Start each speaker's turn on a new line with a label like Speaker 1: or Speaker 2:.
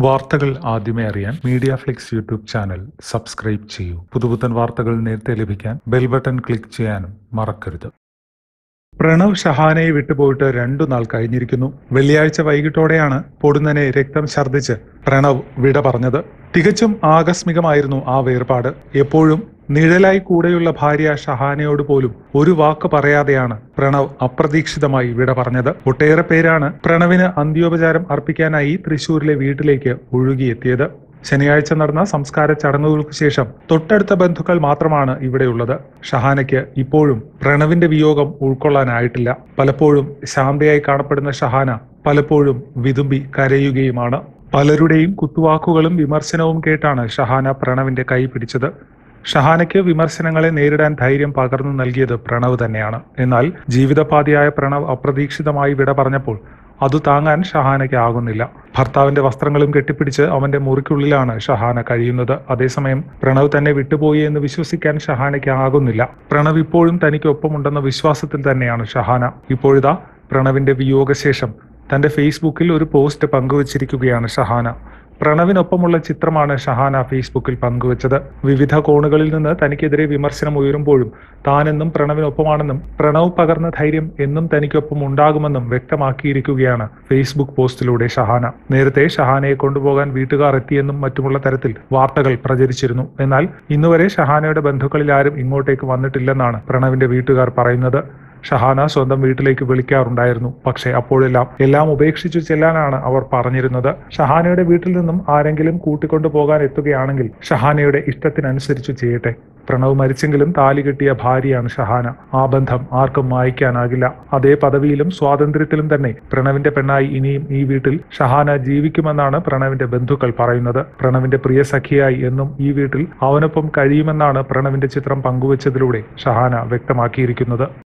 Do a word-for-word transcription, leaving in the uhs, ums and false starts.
Speaker 1: വാർത്തകൾ ആദ്യമേ അറിയാൻ Media Flix YouTube channel subscribe ചെയ്യൂ. പുതുപുത്തൻ വാർത്തകൾ നേരത്തെ ലഭിക്കാൻ ബെൽ ബട്ടൺ ക്ലിക്ക് ചെയ്യാനും മറക്കരുത്. പ്രണവ് ഷഹാനയെ വിട്ടുപോയിട്ട് രണ്ടു നാൾ കഴിഞ്ഞിരിക്കുന്നു. വെള്ളിയാഴ്ച വൈകിട്ടോടെയാണ് പൊടുന്നനെ രക്തം ഛർദ്ദിച്ച് പ്രണവ് വിട പറഞ്ഞത്. തികച്ചും ആകസ്മികമായിരുന്നു ആ വേർപാട്. എപ്പോഴും നിഴലായി കൂടെയുള്ള ഭാര്യ ഷഹാനയോട് പോലും ഒരു വാക്ക് പറയാതെയാണ് പ്രണവ് അപ്രതീക്ഷിതമായി വിട പറഞ്ഞത്. ഒട്ടേറെ പേരാണ് പ്രണവിന് അന്ത്യോപചാരം അർപ്പിക്കാനായി തൃശൂരിലെ വീട്ടിലേക്ക് ഒഴുകിയെത്തിയത്. ശനിയാഴ്ച നടന്ന സംസ്കാര ചടങ്ങുകൾക്ക് ശേഷം തൊട്ടടുത്ത ബന്ധുക്കൾ മാത്രമാണ് ഇവിടെയുള്ളത്. ഷഹാനയ്ക്ക് ഇപ്പോഴും പ്രണവിന്റെ വിയോഗം ഉൾക്കൊള്ളാനായിട്ടില്ല. പലപ്പോഴും ശാന്തയായി കാണപ്പെടുന്ന ഷഹാന പലപ്പോഴും വിതുമ്പി കരയുകയുമാണ്. പലരുടെയും കുത്തുവാക്കുകളും വിമർശനവും കേട്ടാണ് ഷഹാന പ്രണവിന്റെ കൈ പിടിച്ചത്. ഷഹാനയ്ക്ക് വിമർശനങ്ങളെ നേരിടാൻ ധൈര്യം പകർന്നു നൽകിയത് പ്രണവ് തന്നെയാണ്. എന്നാൽ ജീവിതപാതിയായ പ്രണവ് അപ്രതീക്ഷിതമായി വിട പറഞ്ഞപ്പോൾ അത് താങ്ങാൻ ഷഹാനയ്ക്ക് ആകുന്നില്ല. ഭർത്താവിന്റെ വസ്ത്രങ്ങളും കെട്ടിപ്പിടിച്ച് അവന്റെ മുറിക്കുള്ളിലാണ് ഷഹാന കഴിയുന്നത്. അതേസമയം പ്രണവ് തന്നെ വിട്ടുപോയി എന്ന് വിശ്വസിക്കാൻ ഷഹാനയ്ക്ക് ആകുന്നില്ല. പ്രണവ് ഇപ്പോഴും തനിക്കൊപ്പമുണ്ടെന്ന വിശ്വാസത്തിൽ തന്നെയാണ് ഷഹാന. ഇപ്പോഴിതാ പ്രണവിന്റെ വിയോഗശേഷം തന്റെ ഫേസ്ബുക്കിൽ ഒരു പോസ്റ്റ് പങ്കുവച്ചിരിക്കുകയാണ് ഷഹാന. പ്രണവിനൊപ്പമുള്ള ചിത്രമാണ് ഷഹാന ഫേസ്ബുക്കിൽ പങ്കുവച്ചത്. വിവിധ കോണുകളിൽ നിന്ന് തനിക്കെതിരെ വിമർശനം ഉയരുമ്പോഴും താനെന്നും പ്രണവിനൊപ്പമാണെന്നും പ്രണവ് പകർന്ന ധൈര്യം എന്നും തനിക്കൊപ്പം ഉണ്ടാകുമെന്നും വ്യക്തമാക്കിയിരിക്കുകയാണ് ഫേസ്ബുക്ക് പോസ്റ്റിലൂടെ ഷഹാന. നേരത്തെ ഷഹാനയെ കൊണ്ടുപോകാൻ വീട്ടുകാർ എത്തിയെന്നും മറ്റുമുള്ള തരത്തിൽ വാർത്തകൾ പ്രചരിച്ചിരുന്നു. എന്നാൽ ഇന്നുവരെ ഷഹാനയുടെ ബന്ധുക്കളിൽ ആരും ഇങ്ങോട്ടേക്ക് വന്നിട്ടില്ലെന്നാണ് പ്രണവിന്റെ വീട്ടുകാർ പറയുന്നത്. ഷഹാന സ്വന്തം വീട്ടിലേക്ക് വിളിക്കാറുണ്ടായിരുന്നു. പക്ഷേ അപ്പോഴെല്ലാം എല്ലാം ഉപേക്ഷിച്ചു ചെല്ലാനാണ് അവർ പറഞ്ഞിരുന്നത്. ഷഹാനയുടെ വീട്ടിൽ നിന്നും ആരെങ്കിലും കൂട്ടിക്കൊണ്ടു പോകാൻ എത്തുകയാണെങ്കിൽ ഷഹാനയുടെ ഇഷ്ടത്തിനനുസരിച്ചു ചെയ്യട്ടെ. പ്രണവ് മരിച്ചെങ്കിലും താലി കെട്ടിയ ഭാര്യയാണ് ഷഹാന. ആ ബന്ധം ആർക്കും മായ്ക്കാനാകില്ല. അതേ പദവിയിലും സ്വാതന്ത്ര്യത്തിലും തന്നെ പ്രണവിന്റെ പെണ്ണായി ഇനിയും ഈ വീട്ടിൽ ഷഹാന ജീവിക്കുമെന്നാണ് പ്രണവിന്റെ ബന്ധുക്കൾ പറയുന്നത്. പ്രണവിന്റെ പ്രിയ സഖിയായി എന്നും ഈ വീട്ടിൽ അവനൊപ്പം കഴിയുമെന്നാണ് പ്രണവിന്റെ ചിത്രം പങ്കുവച്ചതിലൂടെ ഷഹാന വ്യക്തമാക്കിയിരിക്കുന്നത്.